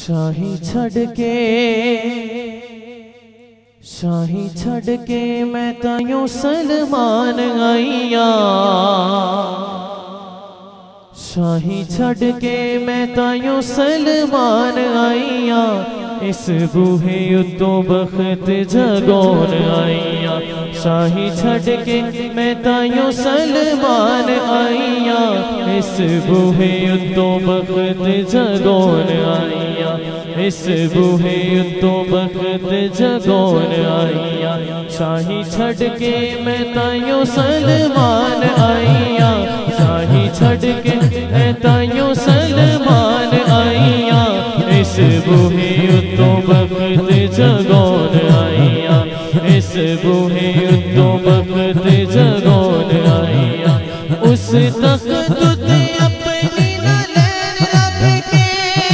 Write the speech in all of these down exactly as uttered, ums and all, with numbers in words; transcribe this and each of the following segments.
शाही छड़ के शाही छड़ के मैं तायूं सलमान आईया, शाही छड़ के मैं तायूं सलमान आईया, इस बूहे उतों बख्त जगोन आईया। शाही छड़ के मैं तायूं सलमान आईया, इस बूहे उतों बख्त जगोन आईया, इस बूहे उतों बख्त जगोन आईया। शाही छड़ के मैं तायूं सलमान आईया, शाही छड़ के मैं तायूं सलमान आईया, इस बूहे उतों बख्त जगोन आईया, इस बूहे उतों बख्त जगोन आईया। उस तख्त ते अपनी नैन रख के,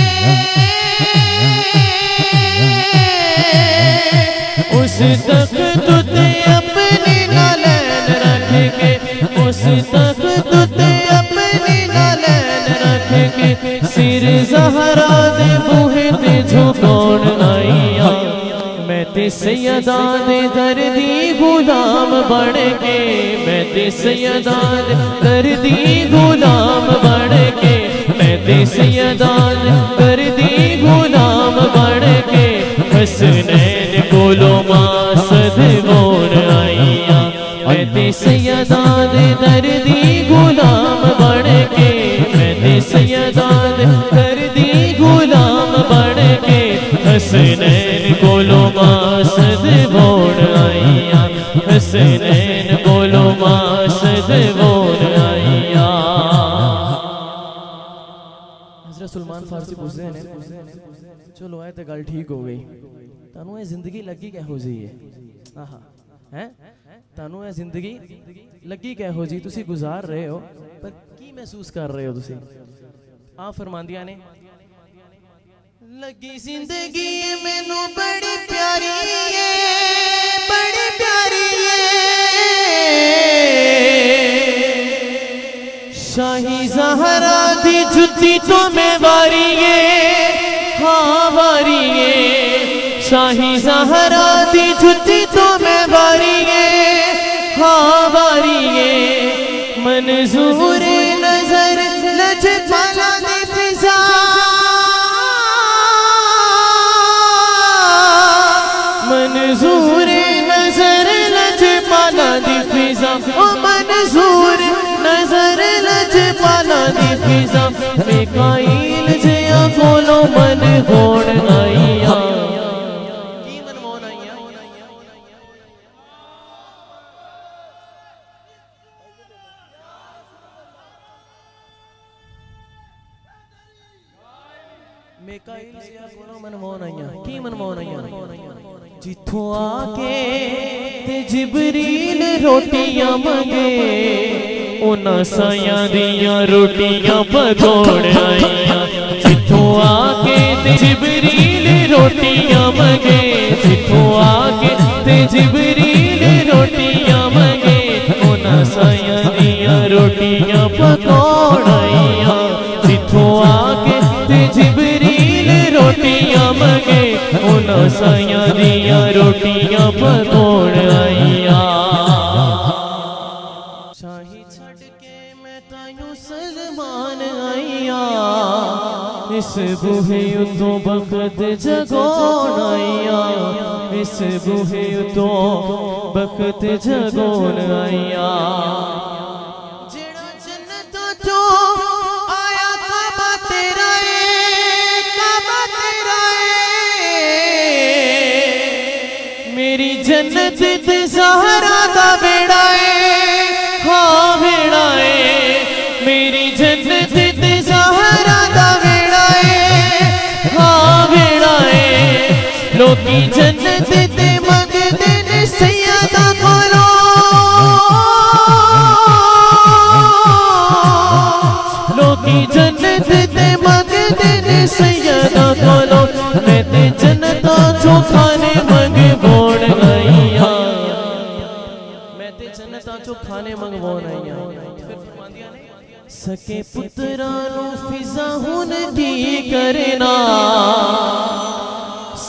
उस तख्त ते अपनी नैन रख के, उस तख्त ते अपनी नैन रख के, सिर ज़हरा दे बूहे ते झुकाउण आईया। मैं ते सैयदा दे दर्दी गुलाम बन के, मैं ते सैयदा दे दर्दी गुलाम बन के, मैं ते सैयदा दे दर्दी गुलाम बन के, हसनैन कोलो मासद बोन आईया। मैं ते सैयदा दे दर्दी गुलाम बन के, मैं ते सैयदा दे दर्दी गुलाम बन के, हसनैन कोलो मासद बोन आईया, हसनैन कोलो मासद बोन आईया। हज़रत सलमान फारसी पूछते हैं, चलो आए तो गल ठीक हो गई, तानू ये जिंदगी लगी किहो जी है? आहा हैं तानू ये जिंदगी लगी किहो जी? तुसी गुजार रहे हो पर की महसूस कर रहे हो तुसी? आ फरमांदियां ने, लगी जिंदगी मैनू बड़ी प्यारी है, बड़ी प्यारी है, शाही ज़हरा दी जुत्ती तो मैं वारी है, हाँ वारी है, शाही ज़हरा दी जुत्ती तो मैं वारी है, हाँ वारी है। मंजूर नजर लजपाला दी फिजा, मंजूर नजर लजपाला दी फिजा, ओ मंजूर नजर लजपाला दी फिजा, मिकाईल जिया कोलो मन होण आईया। की मन मोन आईया? मिकाईल जिया कोलो मन मोन आईया। की मन मोन आईया? जिथों आके ते जिबरील रोटियां मंगे, उन्हां सायां दियां रोटियां पकाउण आईया। जिथों आके ते जिबरील रोटियां मंगे, जिथों आके ते जिबरील रोटियां मंगे, उन्हां सायां दियां रोटियां पकाउण आईया। जिथों आके ते जिबरील रोटियां मंगे, उन्हां सायां दियां रोटियां पकाउण आईया। शाही छड़ के मैं तायूं सलमान आईया, इस बूहे उतों बख्त जगोन आईया, इस बूहे उतों बख्त जगोन आईया। जेड़ा जन्नतों चों आया काबा तेरा है, काबा तेरा है, मेरी जन्नत ते ज़हरा दा बेड़ा है, हाँ बेड़ा है, मेरी जन्नत ते ज़हरा दा बेड़ा है, हाँ बेड़ा है। लोकी जन्नत ते मंगदे ने सैयदा कोलो, लोकी जन्नत ते मंगदे ने सैयदा कोलो, मैं ते जन्नतां चों खाने मंगवाउण आईया, मैं ते जन्नतां चों खाने मंगवाउण आईया। सके पुत्रां नूं फिजा हुण दी करना,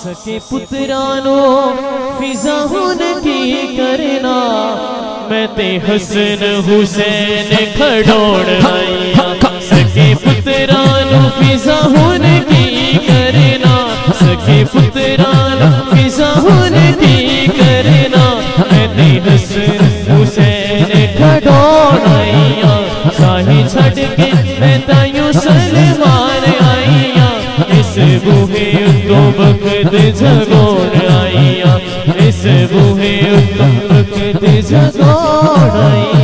सके पुत्रानो फिजा हुन की करना मैं ते हसन हुसैन खड़ोड़ आईया सके पुत्रानो फिजा हुन की करना सके पुत्रानो फिजा हुन की करना मैं ते हसन हुसैन खड़ोड़ आईया शाही छड़ के मैं तायूं सलमान आईया इस बूहे उतो वक्त जगोड़ आईया इस बूहे उतो वक्त जगोड़ आईया।